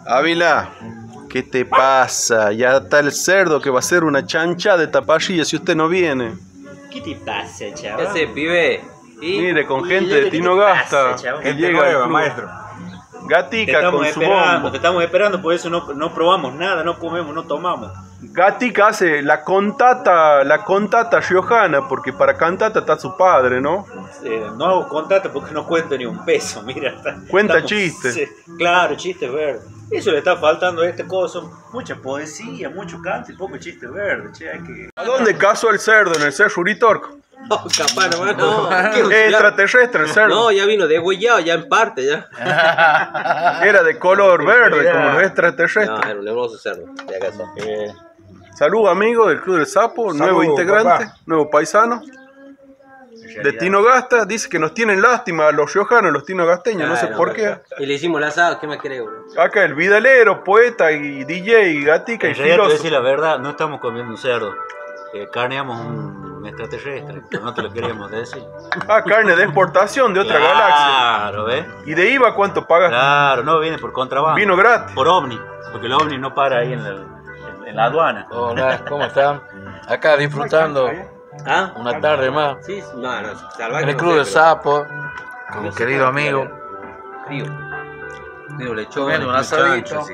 Ávila, ¿qué te pasa? Ya está el cerdo que va a ser una chancha de tapallilla si usted no viene. ¿Qué te pasa, chaval? ¿Qué hace, pibe? Mire, con gente de Tinogasta que llega al club. Maestro. Gatica con su bombo. Te estamos esperando, por eso no probamos nada, no comemos, no tomamos. Gatica hace la contata riojana, porque para cantata está su padre, ¿no? No hago contacto porque no cuento ni un peso, mira. Cuenta chistes. Sí, claro, chistes verdes. Eso le está faltando a este coso. Mucha poesía, mucho canto y poco chiste verde, che, hay que... ¿A dónde casó el cerdo? ¿En el Cerro Uritorco? No, capaz, hermano. Es extraterrestre el cerdo. No, ya vino degüellado, ya en parte, ya. Era de color verde, como los extraterrestres. No, era un hermoso cerdo, de acaso. Salud, amigo del Club del Sapo, Salud, nuevo integrante, papá. nuevo paisano. De Tinogasta, dice que nos tienen lástima a los riojanos, los tinogasteños, no sé por qué. Y le hicimos el asado, ¿qué más querés, bro? Acá el vidalero, poeta y DJ, Gatica y En realidad, te voy a filósofo. decir la verdad, no estamos comiendo un cerdo. Carneamos un extraterrestre, pero no te lo queríamos decir. Ah, carne de exportación de otra galaxia. Claro, ¿ves? ¿Y de IVA cuánto pagas? Claro, no viene por contrabando. Vino gratis. Por ovni, porque el ovni no para ahí en la aduana. Hola, ¿cómo están? Acá disfrutando ¿Ah? una tarde más Sí, no, salvaje. en el no Club sé, del pero- Sapo, con mi no sé querido cuál amigo, Crío. Crío lechón. comiendo un asadito.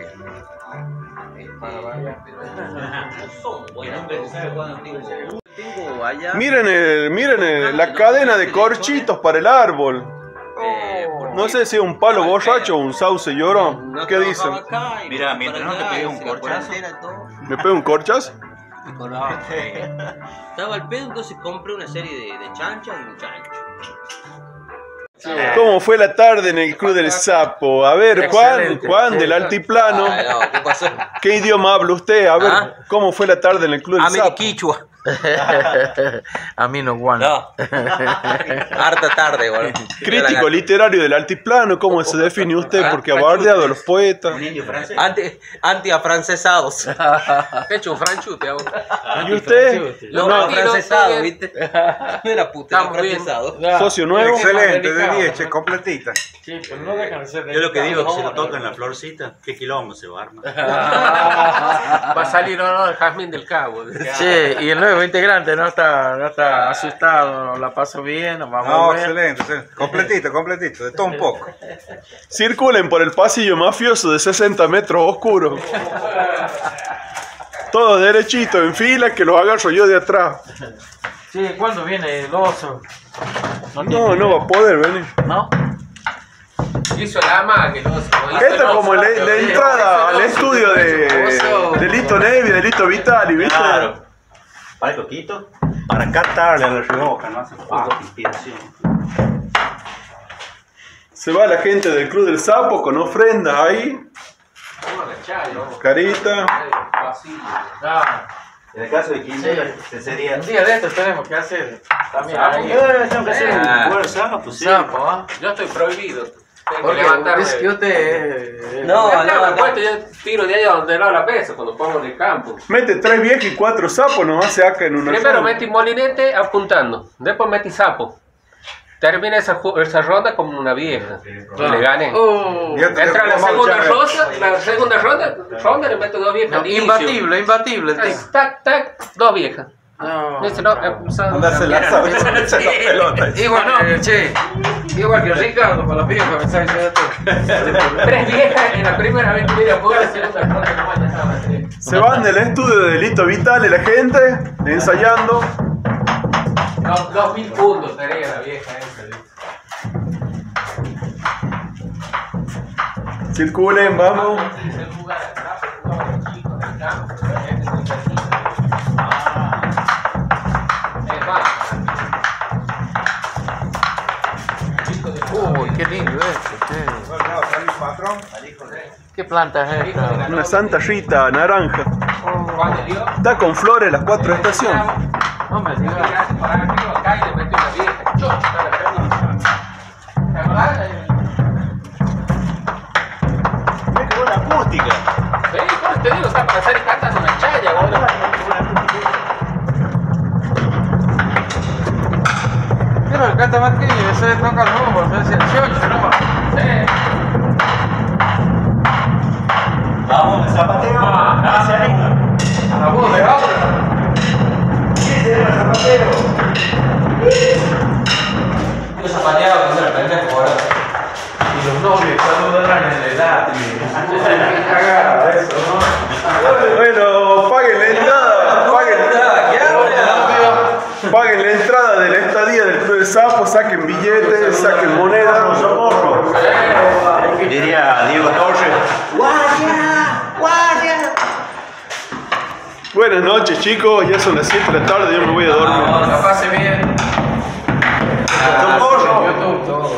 Tengo allá. Miren la cadena de corchitos para el árbol. No sé si es un palo borracho o un sauce llorón. ¿Qué dicen? Mira, mientras no te pegues un corchazo. ¿Me pego un corchazo? Estaba al pedo, entonces compré una serie de chanchas y un chancho. ¿Cómo fue la tarde en el Club del Sapo? A ver, Juan del Altiplano. No, ¿qué pasó? ¿Qué idioma habla usted? A ver, ¿Ah? ¿cómo fue la tarde en el Club del A mí de Sapo? quichua. A mí no guano. No. Harta tarde, boludo. Crítico literario del Altiplano, ¿cómo se define usted? Porque ha bardeado a los poetas. Un indio francés. Anti-afrancesados. He hecho un franchute aún. ¿Y usted? No, No, afrancesado, ¿viste? No era puta, era Estamos bien. afrancesado. socio nuevo. Excelente, de 10, che, completita. Sí, pero no dejan de ser Yo lo que digo es que si lo tocan la florcita, qué quilombo se va a armar. Va a salir el jazmín del cabo. Sí, y el nuevo integrante no está asustado, la pasó bien, nos vamos No, a ver. excelente, excelente. Completito, de todo un poco. Circulen por el pasillo mafioso de 60 metros oscuro. Todo derechito, en fila, que los agarro yo de atrás. Sí, ¿cuándo viene el oso? No va a poder venir. ¿No? Hizo la magia. Esta es como la entrada al estudio de Lito Nevi, de Lito Vitali, ¿viste? Claro. Para el coquito, para cantarle a la Rioja, no hace falta inspiración. Se va la gente del Club del Sapo con ofrendas ahí. Carita. En el caso de Quintero, sería. Un día de estos tenemos que hacer también ahí. Tengo que hacer un buen sapo, sí. Sapo, ¿ah? Yo estoy prohibido. Tengo que Porque levantarme. es que usted... No, Yo tiro de allá donde no la peso cuando pongo en el campo. Mete 3 viejas y 4 sapos, nos hace acá en una Primero zona. metí molinete apuntando. Después metí sapo. Termina esa ronda como una vieja. Y le gané. Ya te Entra la dejó segunda mal, rosa, la segunda ronda le meto 2 viejas. No, al inicio. imbatible el tipo. Tac, tac, 2 viejas. No. Dice, no, Andase la pelota. Igual que Ricardo, para los viejos, me saben que 3 viejas en la primera vez que me iba por la segunda ronda nomás ya estaba 3. Se van del estudio de Lito Vitali la gente, ensayando. 2000 puntos tenía la vieja esa. Circulen, vamos. Uy, qué lindo ¿Qué planta es esta? Una Santa Rita naranja. Está con flores las 4 estaciones. No me digas. Mira qué buena acústica. Te digo, está para hacer cantando una chaya, boludo. Mira, canta más que ese toca el rumbo, ese es el chocho, ¿no? Sí. No, el zapateo hacia ahí. La voz de ahora. ¿Quién se llama zapateo? Yo zapateaba cuando era pendejo ahora. Y los novios saludarán en la edad. Qué cagada eso, ¿no? Bueno, paguen la entrada. Paguen la entrada de la estadía del Club del Sapo, saquen billetes, saquen monedas. Socorro. Diría Diego Torres. ¡Guardia! ¡Guardia! Buenas noches, chicos. Ya son las 7 de la tarde. Yo me voy a dormir. La pase bien. Socorro. YouTube todo.